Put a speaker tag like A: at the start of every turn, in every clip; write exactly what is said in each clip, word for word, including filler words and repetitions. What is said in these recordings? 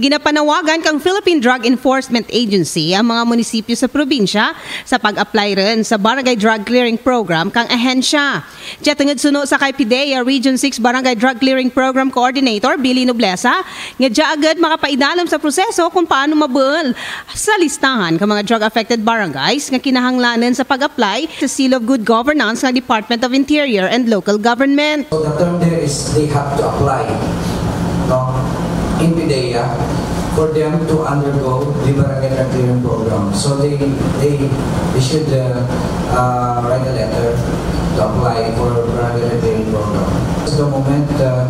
A: Ginapanawagan kang Philippine Drug Enforcement Agency ang mga munisipyo sa probinsya sa pag-apply rin sa Barangay Drug Clearing Program kang ahensya. Diya tungod suno sa kay PIDEA Region six Barangay Drug Clearing Program Coordinator Billy Noblesa, nga diya agad makapaidalam sa proseso kung paano mabuol sa listahan ng mga drug-affected barangays nga kinahanglanan sa pag-apply sa Seal of Good Governance ng Department of Interior and Local Government.
B: So the term there is they have to apply, no, in PIDEA for them to undergo the Barangay Drug Clearing Program. So they they they should uh, uh, write a letter to apply for Barangay Drug Clearing Program. At the moment, uh,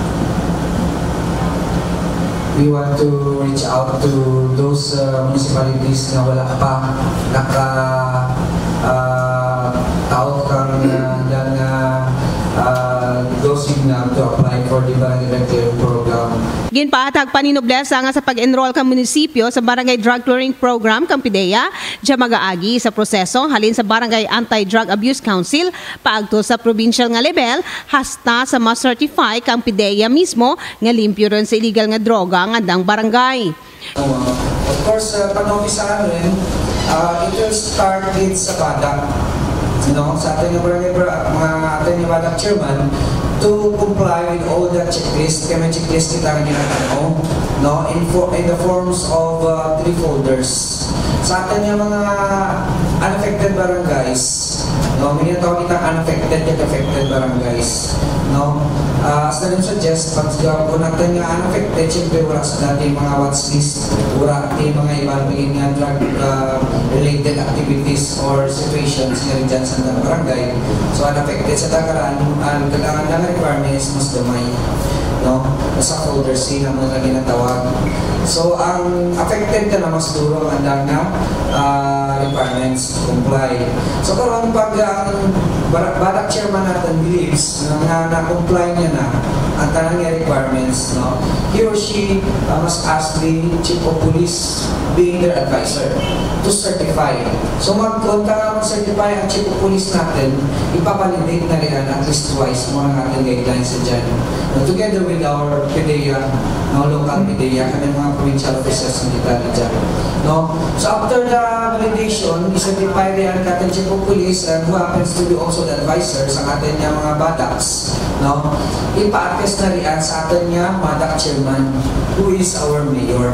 B: we want to reach out to those uh, municipalities na wala pa naka uh, tao kang uh, ng uh, uh, dosing na to apply for the Barangay Drug Clearing Program.
A: Ginpahatag pa ni Noblesa nga sa pag-enroll kang munisipyo sa Barangay Drug Clearing Program kang PIDEA, diya mag-aagi sa proseso halin sa Barangay Anti-Drug Abuse Council paagto sa provincial nga level hasta sa ma-certify kang PIDEA mismo nga limpyo rin sa illegal nga droga nga dang barangay.
B: Uh, of course, uh, pag-office rin, uh, it will start with sa badak. You know, sa ating barangay, mga ating badak chairman, to comply with all the checklist. Kaya may checklist kita na ginagawa, no? In, for, in the forms of uh, three folders. Sa atin yung mga unaffected barangays, no? May ginatawag kitang unaffected yet affected barangays, no? Uh, as na rin suggest, pag kung natin yung unaffected, siyempre wala sa dating mga watch list, wala natin mga ibang nga drug uh, related activities or situations nga rin dyan sa barangay. So unaffected sa takaran, ang kailangan lang requirements mas dumay, no? Sa folder C na mga ginatawag. So ang affected ka na mas duro ang andang na uh, requirements to comply. So karon pag ang barak chairman natin believes na na-comply niya na ang tanang requirements, no? He or she uh, must ask the chief of police being their advisor to certify. So magkunta nga mag-certify ang chief of police natin, ipapalinate na rin at least twice mga natin guidelines sa dyan. No, together with our PIDEA, no, local PIDEA, kami mga provincial officers na kita na dyan. No? So after the validation, i-certify rin ang ating chief of police and who happens to be also the advisor sa ating mga badaks. No? Ipa-attest na rin sa ating badak chairman who is our mayor.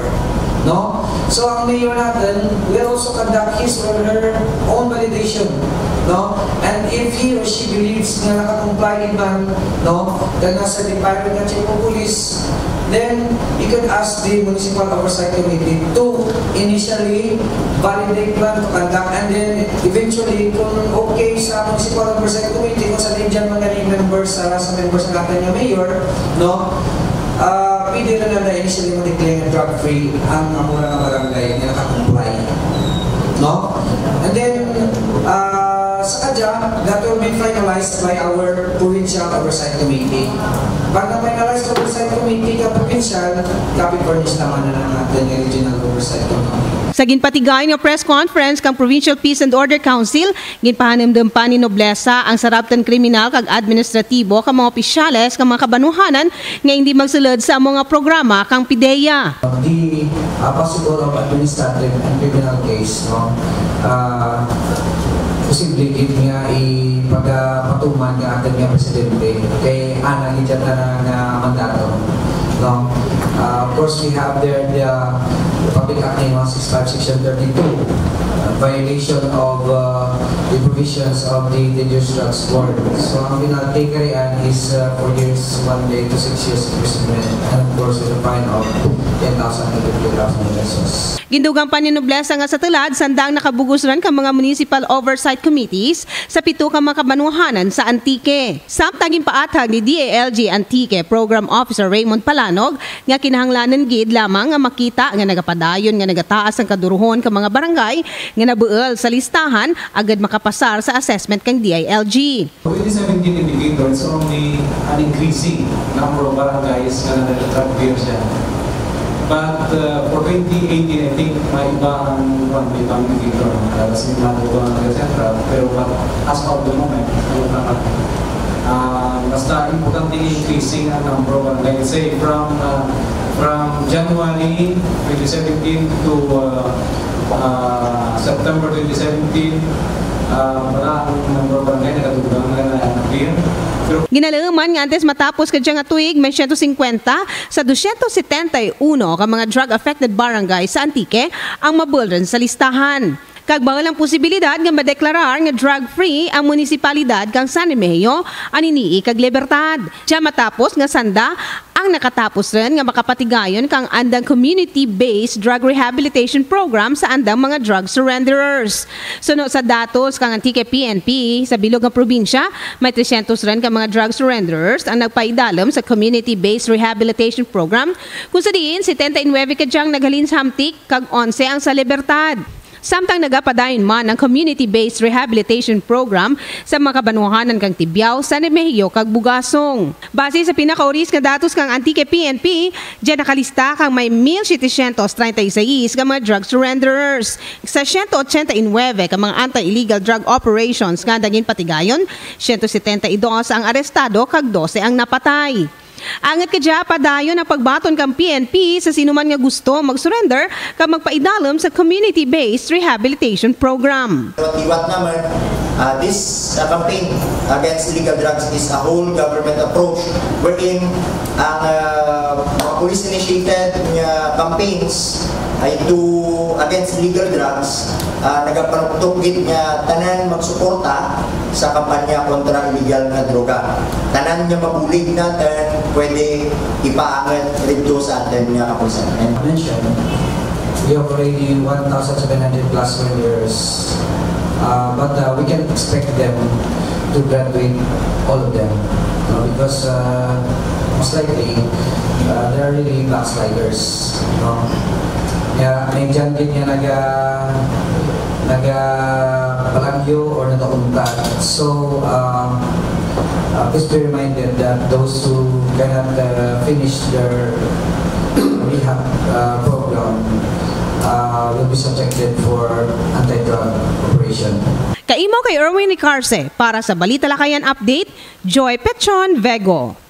B: No? So ang mayor natin will also conduct his or her own validation. No? And if he or she believes na nakakomply naman, no, na nasa department ng chief of police, then you can ask the Municipal Oversight Committee to initially validate plan to conduct, and then eventually kung okay sa Municipal Oversight Committee, kung sa din dyan mga members sa, sa members ng ating mayor, no, Uh, pwede na na initially mag-declare drug-free ang amura ng barangay na nakakomply. No? And then, uh, sa kadya, that will be finalized by our Provincial Oversight Committee. Pag na-finalize ng Oversight Committee ka provincial, copy-furnish naman na natin yung Regional Oversight Committee.
A: Sa ginpatigay ng press conference kang Provincial Peace and Order Council, ginpahanimdam pa ni Noblesa ang saraptan kriminal kag administratibo kang mga opisyales kang mga kabanuhanan nga hindi magsulod sa mga programa kang PIDEA.
B: The uh, possible of administrative and criminal case, no, uh, posible gid nga ipagpatuman nga ating nga presidente kay ana gid na nga mandato. No? Uh, of course, we have there the, uh, the Public Act one sixty-five Section thirty-two, uh, violation of uh, the provisions of the Dangerous Drugs Board. So, ang pinag-take-arian is uh, four years, one day to six years imprisonment, and of course, with a fine of ten thousand to fifty thousand pesos.
A: Gindugang pa ni Noblesa nga sa tulad, sandang nakabugos rin ka mga municipal oversight committees sa pito ka mga kabanuhanan sa Antique. Samtang paatag ni D A L G Antique Program Officer Raymond Palanog nga kinahanglanan gid lamang nga makita nga nagapadayon nga nagataas ang kaduruhon ka mga barangay nga nabuol sa listahan agad makapasar sa assessment kang D I L G.
C: twenty seventeen indicators only an increasing number of barangays nga nag-drug clear siya. But uh, for twenty eighteen, I think may ibang may ibang indicator kasi may mga doon ng central, pero as of the moment, ano naman, uh, basta importante increasing ang number of, like say, from uh, from January twenty seventeen to uh, uh, September twenty seventeen, uh, wala ang number of barangay na katugang na na-clear.
A: Ginalaman nga antes matapos kadya nga tuig may one hundred fifty sa two hundred seventy-one ka mga drug-affected barangay sa Antique ang mabulran sa listahan. Kag bawal ang posibilidad nga madeklarar nga drug-free ang munisipalidad kang San Remigio aninii kag Libertad. Diya matapos nga sanda ang nakatapos rin nga makapatigayon kang andang community-based drug rehabilitation program sa andang mga drug surrenderers. Sunod sa datos kang Antique P N P sa bilog nga probinsya, may three hundred rin ka mga drug surrenderers ang nagpaidalom sa community-based rehabilitation program kung sa diin seventy-nine kadyang naghalin sa Hamtik kag eleven ang sa Libertad. Samtang nagapadayon man ang community-based rehabilitation program sa mga kabanuhanan kang Tibiao, San Remigio kag Bugasong. Base sa pinakauris nga datos kang Antique P N P, diyan nakalista kang may one thousand seven hundred thirty-six ka mga drug surrenderers. Sa one hundred eighty-nine ka mga anti-illegal drug operations nga daging patigayon, one hundred seventy-two ang arestado kag twelve ang napatay. Angat ka dya padayon ang pagbaton kang P N P sa sinuman nga gusto mag-surrender kag magpaidalom sa community-based rehabilitation program.
D: Iwat naman, uh, this uh, campaign against illegal drugs is a whole government approach wherein ang uh, mga police-initiated uh, campaigns ay to against illegal drugs, uh, nagapanugtugid nga tanan magsuporta sa kampanya kontra illegal na droga. Tanan niya mabulig natin, pwede ipaangat rito sa atin nga kapulisan.
B: And mention, we have already one thousand seven hundred plus surrenderers, uh, but uh, we can expect them to graduate, all of them, uh, because uh, most likely uh, they are really backsliders. No? Yeah, may dyan din niya naga naga palagyo or natakuntat. So, um, uh, please be reminded that those who cannot uh, finish their rehab uh, program uh, will be subjected for anti-drug operation.
A: Kaimo kay Erwin Ricarce para sa Balita Lakayan Update, Joy Petron Vego.